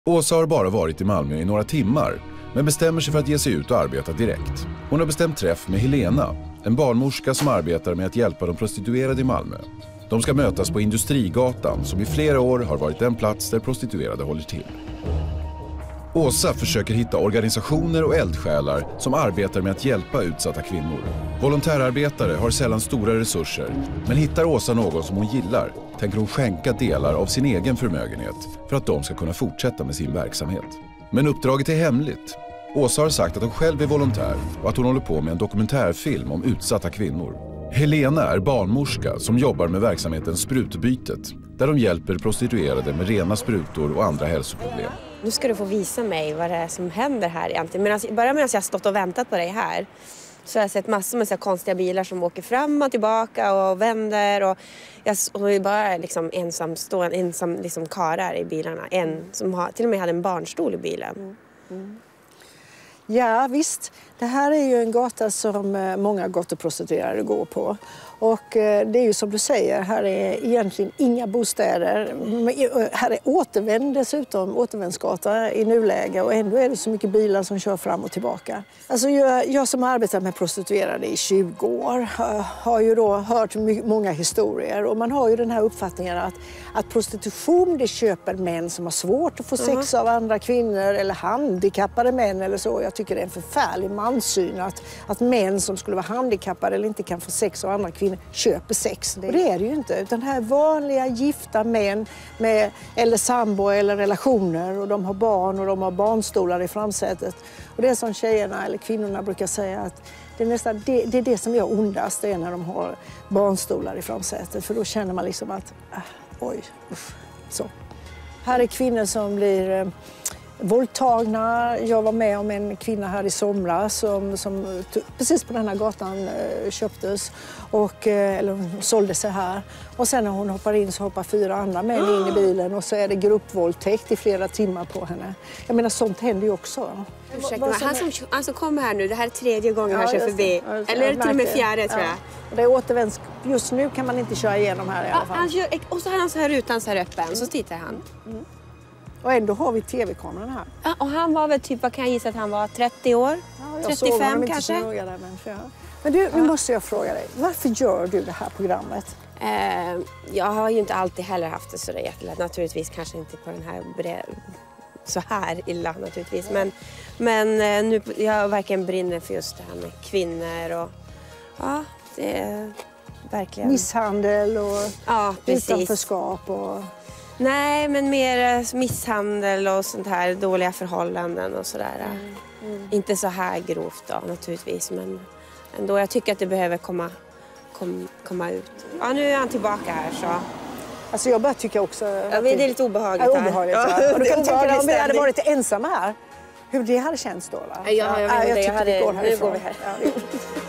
Åsa har bara varit i Malmö i några timmar, men bestämmer sig för att ge sig ut och arbeta direkt. Hon har bestämt träff med Helena, en barnmorska som arbetar med att hjälpa de prostituerade i Malmö. De ska mötas på Industrigatan, som i flera år har varit den plats där prostituerade håller till. Åsa försöker hitta organisationer och eldsjälar som arbetar med att hjälpa utsatta kvinnor. Volontärarbetare har sällan stora resurser, men hittar Åsa någon som hon gillar tänker hon skänka delar av sin egen förmögenhet för att de ska kunna fortsätta med sin verksamhet. Men uppdraget är hemligt. Åsa har sagt att hon själv är volontär och att hon håller på med en dokumentärfilm om utsatta kvinnor. Helena är barnmorska som jobbar med verksamheten Sprutbytet, där de hjälper prostituerade med rena sprutor och andra hälsoproblem. Nu ska du få visa mig vad det är som händer här egentligen. Bara medan jag har stått och väntat på dig här så har jag sett massor med så konstiga bilar som åker fram och tillbaka och vänder. Och jag bara liksom ensam liksom karar i bilarna. En som till och med hade en barnstol i bilen. Ja visst, det här är ju en gata som många gatuprostituerade går på. Och det är ju som du säger, här är egentligen inga bostäder. Här är återvändsgata i nuläge och ändå är det så mycket bilar som kör fram och tillbaka. Alltså jag som har arbetat med prostituerade i 20 år har ju då hört många historier. Och man har ju den här uppfattningen att prostitution det köper män som har svårt att få sex av andra kvinnor eller handikappade män eller så. Jag tycker det är en förfärlig manssyn att män som skulle vara handikappade eller inte kan få sex av andra kvinnor köper sex. Och det är det ju inte. Utan det här vanliga gifta män med eller sambo eller relationer och de har barn och de har barnstolar i framsätet. Och det är som tjejerna eller kvinnorna brukar säga att det är nästan det som gör ondast är när de har barnstolar i framsätet. För då känner man liksom att så. Här är kvinnor som blir våldtagna. Jag var med om en kvinna här i somras som precis på den här gatan köptes eller sålde sig här. Och sen när hon hoppar in så hoppar 4 andra män in i bilen och så är det gruppvåldtäkt i flera timmar på henne. Jag menar sånt händer ju också. Ursäkta, han som kommer här nu, det här är 3:e gången han kör förbi. Eller till och med 4:e tror jag. Det är återvänds. Just nu kan man inte köra igenom här i alla fall. Och så har han så här rutan så här öppen, så tittar han. Och ändå har vi tv-kameran här. Ja, och han var väl typ, vad kan jag gissa att han var, 30 år? Ja, 35 kanske? Men du, nu måste jag fråga dig. Varför gör du det här programmet? Jag har ju inte alltid heller haft det så jättelätt. Naturligtvis kanske inte på den här så här illa naturligtvis. Men nu, jag verkligen brinner för just det här med kvinnor och ja, det är verkligen... Misshandel och utanförskap och... Nej, men mer misshandel och sånt här, dåliga förhållanden och sådär. Inte så här grovt då naturligtvis, men ändå jag tycker att det behöver komma ut. Ja, nu är han tillbaka här så. Alltså jag bara tycker också... Ja, det är lite obehagligt här. Obehagligt, ja. Och du kan tänka dig om vi hade varit ensamma här, hur det hade känts då va? Ja, jag vet inte, nu går vi här.